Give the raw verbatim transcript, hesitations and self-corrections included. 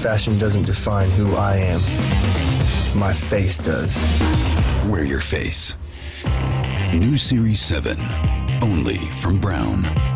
Fashion doesn't define who I am. My face does. Wear your face. New Series seven, only from Braun.